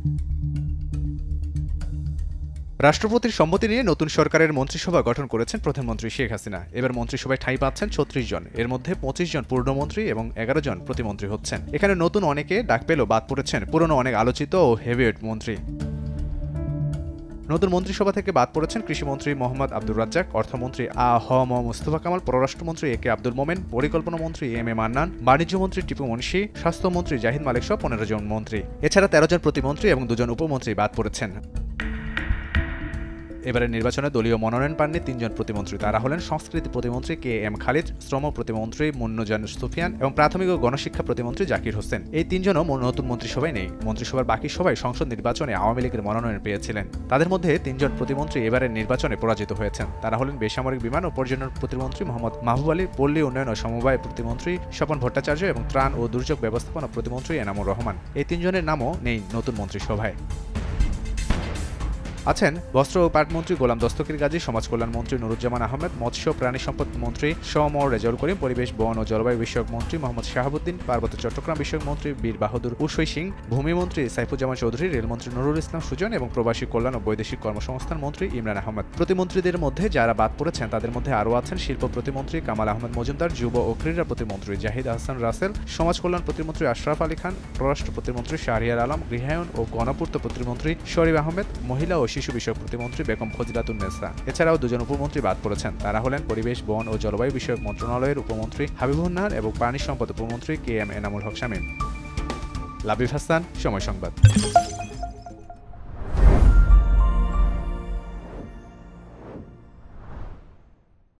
রাষ্ট্রপতির সম্মতি নিয়ে নতুন সরকারের মন্ত্রিসভা গঠন করেছেন প্রধানমন্ত্রী শেখ হাসিনা। এবার মন্ত্রিসভায় ঠাঁই পাচ্ছেন ৩৬ জন, এর মধ্যে ২৫ জন পূর্ণমন্ত্রী এবং ১১ জন প্রতিমন্ত্রী হচ্ছেন। এখানে নতুন অনেকে ডাক পেলেও বাদ পড়েছেন পুরনো অনেক আলোচিত ও হেভিওয়েট মন্ত্রী। নতুন মন্ত্রিসভা থেকে বাদ পড়েছেন কৃষিমন্ত্রী মোহাম্মদ আব্দুর রাজ্জাক, অর্থমন্ত্রী ম মুস্তফা কামাল, পররাষ্ট্রমন্ত্রী এ কে আব্দুল মোমেন, পরিকল্পনা মন্ত্রী এম এ মান্নান, বাণিজ্যমন্ত্রী টিপু মুন্সি, স্বাস্থ্যমন্ত্রী জাহিদ মালিক সহ ১৫ জন মন্ত্রী। এছাড়া ১৩ জন প্রতিমন্ত্রী এবং ২ জন উপমন্ত্রী বাদ পড়েছেন। এবারের নির্বাচনে দলীয় মনোনয়ন পাননি ৩ জন প্রতিমন্ত্রী। তারা হলেন সংস্কৃতি প্রতিমন্ত্রী কে এম খালিদ, শ্রম প্রতিমন্ত্রী মুন্নুজান সুফিয়ান এবং প্রাথমিক ও গণশিক্ষা প্রতিমন্ত্রী জাকির হোসেন। এই ৩ জনও নতুন মন্ত্রিসভায় নেই। মন্ত্রিসভার বাকি সবাই সংসদ নির্বাচনে আওয়ামী লীগের মনোনয়ন পেয়েছিলেন। তাদের মধ্যে ৩ জন প্রতিমন্ত্রী এবারের নির্বাচনে পরাজিত হয়েছেন। তারা হলেন বেসামরিক বিমান ও পর্যটন প্রতিমন্ত্রী মোহাম্মদ মাহবুব আলী, পল্লী উন্নয়ন ও সমবায় প্রতিমন্ত্রী স্বপন ভট্টাচার্য এবং ত্রাণ ও দুর্যোগ ব্যবস্থাপনা প্রতিমন্ত্রী এনামুর রহমান। এই ৩ জনের নামও নেই নতুন মন্ত্রিসভায়। আছেন বস্ত্র ও পাটমন্ত্রী গোলাম দস্তগীর গাজী, সমাজ কল্যাণ মন্ত্রী নুরুজ্জামান আহমেদ, মৎস্য প্রাণী সম্পদ মন্ত্রী সোমর রেজাউল করিম, পরিবেশ বন ও জলবায়ু বিষয়ক মন্ত্রী মোহাম্মদ শাহাবুদ্দিন, পার্বত্য চট্টগ্রাম বিষয়ক মন্ত্রী বীর বাহাদুর উসই সিং, ভূমিমন্ত্রী সাইফুজ্জামান চৌধুরী, রেলমন্ত্রী নুরুল ইসলাম সুজন এবং প্রবাসী কল্যাণ ও বৈদেশিক কর্মসংস্থান মন্ত্রী ইমরান আহমেদ। প্রতিমন্ত্রীদের মধ্যে যারা বাদ পড়েছেন তাদের মধ্যে আরও আছেন শিল্প প্রতিমন্ত্রী কামাল আহমেদ মজুমদার, যুব ও ক্রীড়া প্রতিমন্ত্রী জাহিদ আহসান রাসেল, সমাজ কল্যাণ প্রতিমন্ত্রী আশরাফ আলী খান, পররাষ্ট্র প্রতিমন্ত্রী শাহরিয়ার আলম, গৃহায়ন ও গণপূর্ত প্রতিমন্ত্রী শরীফ আহমেদ, মহিলা ও শিশু বিষয়ক প্রতিমন্ত্রী বেগম ফজিলাতুন্নেসা। এছাড়াও ২ জন উপমন্ত্রী বাদ পড়েছেন। তারা হলেন পরিবেশ বন ও জলবায়ু বিষয়ক মন্ত্রণালয়ের উপমন্ত্রী হাবিবুন নাহার এবং পানি সম্পদ উপমন্ত্রী কে এম এনামুল হক শামীম। লাবিব হাসান, সময় সংবাদ।